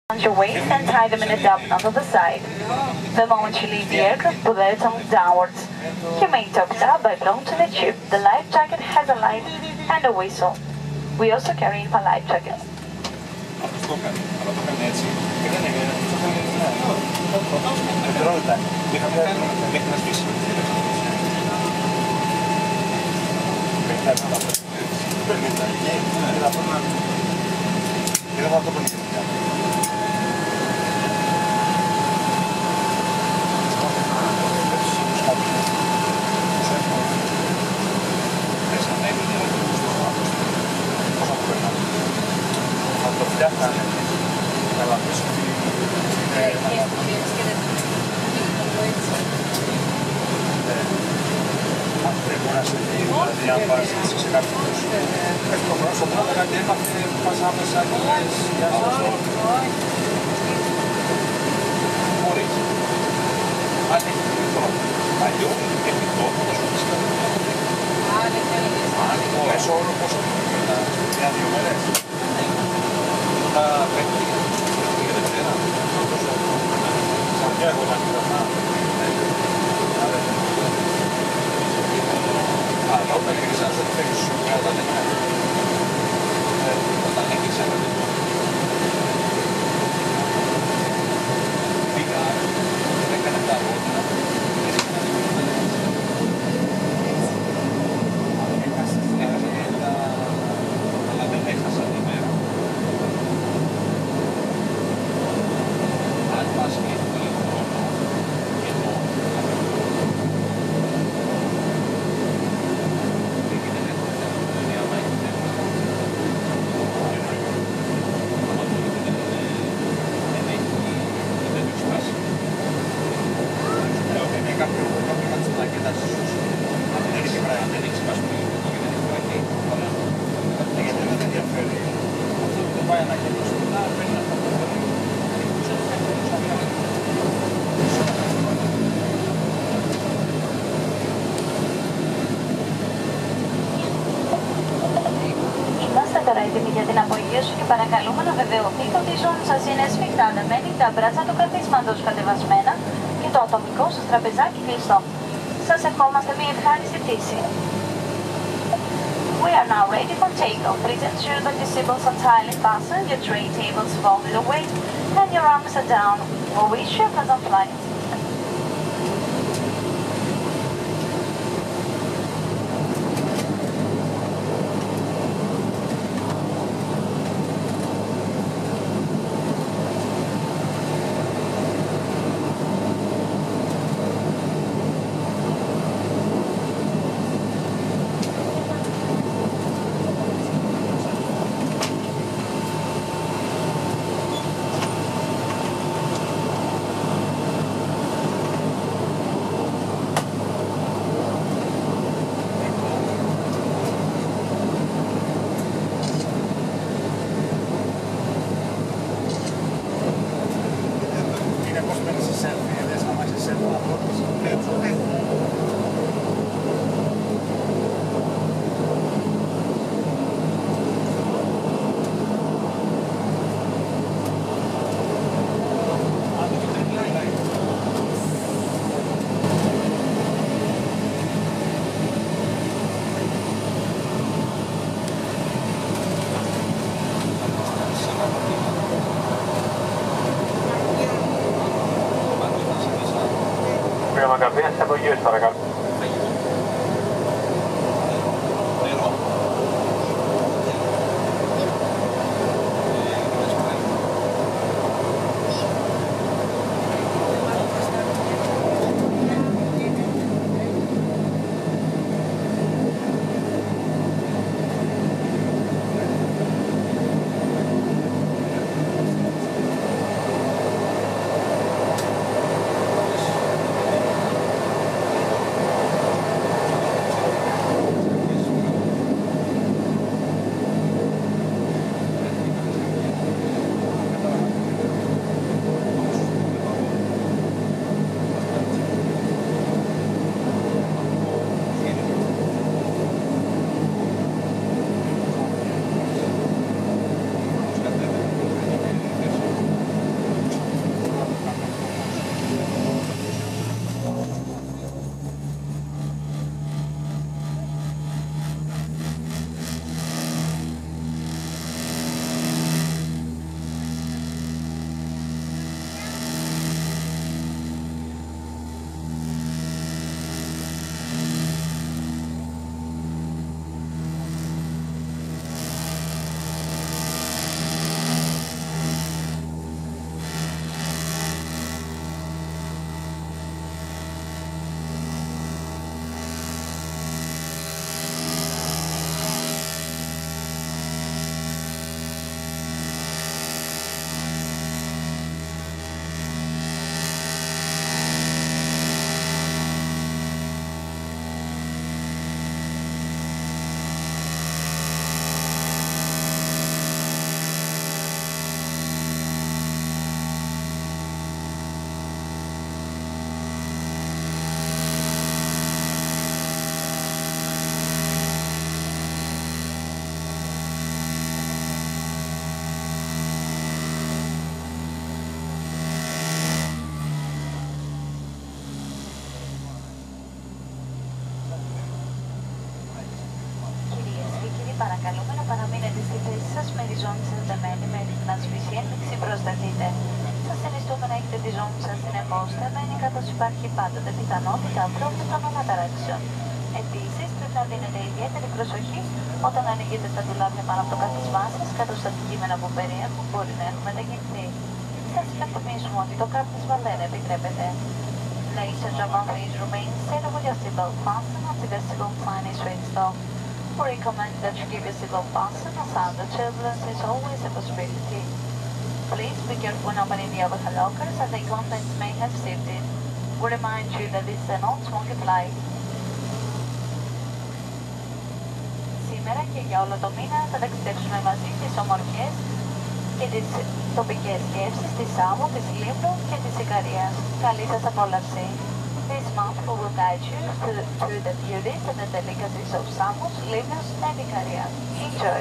Around your waist and tie them in a dub knot on the side. The moment you leave the aircraft, pull their tongue downwards. You may top it up by blowing to the tube. The life jacket has a light and a whistle. We also carry infrared life jackets. Έτοιμοι για την απογείωση και παρακαλούμε να βεβαιωθείτε ότι η ζώνη σας είναι σφιχτά ανεμένη, τα μπράτσα του καθίσματος κατεβασμένα και το ατομικό σας τραπεζάκι κλειστό. Σας ευχόμαστε μια ευχάριστη πτήση. We are now ready for takeoff. Please ensure that your seatbelts are tightly fastened, your tray tables folded away, and your arms are down. We wish you a pleasant flight. Κατευθείαν στις απογείωσης παρακαλώ. μην προσθεθείτε. Σας συνιστούμε να έχετε τη ζώνη σας συνεπώς θεμένη, καθώς υπάρχει πάντοτε πιθανότητα πρόβλητων αναταράξεων. Επίσης, πρέπει να δίνετε ιδιαίτερη προσοχή όταν ανοίγετε τα ντουλάπια πάνω από το κάθισμά σας, καθώς τα αντικείμενα που περιέχουν μπορεί να έχουν μεταγγελθεί. Σας υπενθυμίζουμε ότι το κάθισμα δεν επιτρέπεται. Ladies and gentlemen, please remain seated with your seatbelt fastened until the seatbelt sign is switched off. We recommend that you keep your seatbelt fastened as under turbulence is always a possibility. Please be careful when opening the overhead lockers as the contents may have shifted. We remind you that this is a non-smoking flight. Σήμερα και για όλο το μήνα θα ταξιδέψουμε μαζί τις ομορφιές και τις τοπικές γεύσεις της Σάμου, της Λίμνου και της Ικαρίας. Καλή σας απόλαυση. This month we will guide you to the beauties and the delicacies of Samos, Limnos and Ikaria. Enjoy!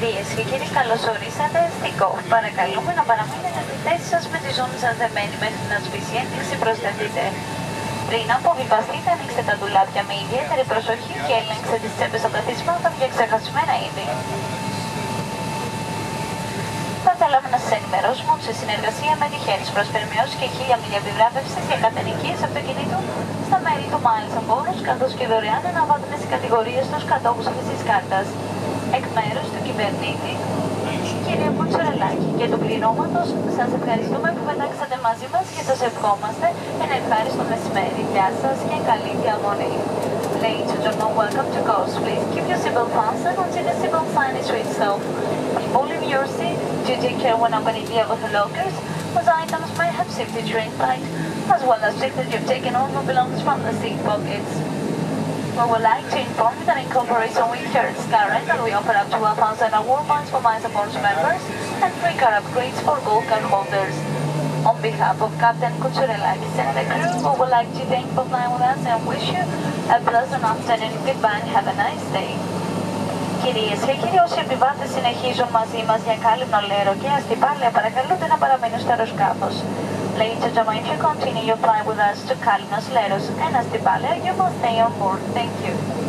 Κυρίες και κύριοι, καλώς ορίσατε στη ΚΟΦ. Παρακαλούμε να παραμείνετε στη θέση σας με τη ζώνη σας δεμένη μέχρι να σβήσει η ένδειξη προσθεθείτε. Πριν αποβιβαστείτε, ανοίξτε τα ντουλάπια με ιδιαίτερη προσοχή και ελέγξτε τις τσέπες των καθισμάτων για ξεχασμένα είδη. Θα θέλαμε να σας ενημερώσουμε ότι σε συνεργασία με τη Χέρις προσφερμιώσει και 1000 μίλια επιβράβευσης για κατενοικίες αυτοκινήτου στα μέλη του Miles and Bonus, καθώς και δωρεάν αναβάθμιση στις κατηγορίες στους κατόχους αυτής της κάρτας. Εκ μέρους του κυβερνήτη, κύριε Κουτσουρελάκη, και του πληρώματος, σας ευχαριστούμε που πετάξατε μαζί μας και σας ευχόμαστε ένα ευχάριστο μεσημέρι. Γεια σας και καλή διαμονή. Ladies and gentlemen, welcome to Coast. Please keep your seatbelt fastened until the seatbelt sign is switched off. People in your seat, do take care when opening the other lockers, as items may have safety drain pipe, as well as check that you've taken all your belongings from the seat pockets. We would like to inform you that in cooperation with Hertz Current, that we offer up to 1,000 award points for Miles and Bonus members and free car upgrades for gold card holders. On behalf of Captain Kucherelakis and the crew, we would like to thank you for flying with us and wish you a pleasant afternoon. Goodbye and have a nice day. Κυρίες και κύριοι, όσοι επιβάτες συνεχίζουν μαζί μας για κάλυμνο λέρο και αστιπάλαια, παρακαλούνται να παραμείνουν στο αεροσκάφος. Ladies and gentlemen, if you continue your flight with us to Kalymnos Leros and Astipalea, you must stay on board. Thank you.